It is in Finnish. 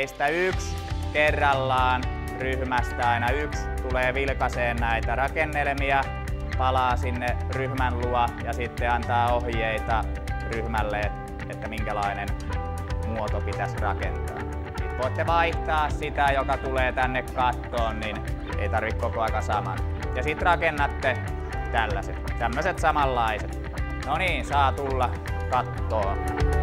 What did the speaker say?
teistä yksi kerrallaan ryhmästä, aina yksi tulee vilkaiseen näitä rakennelmia, palaa sinne ryhmän luo ja sitten antaa ohjeita ryhmälle, että minkälainen muoto pitäisi rakentaa. Sitten voitte vaihtaa sitä, joka tulee tänne kattoon, niin ei tarvitse koko ajan saman. Ja sitten rakennatte tämmöiset samanlaiset. No niin, saa tulla kattoon.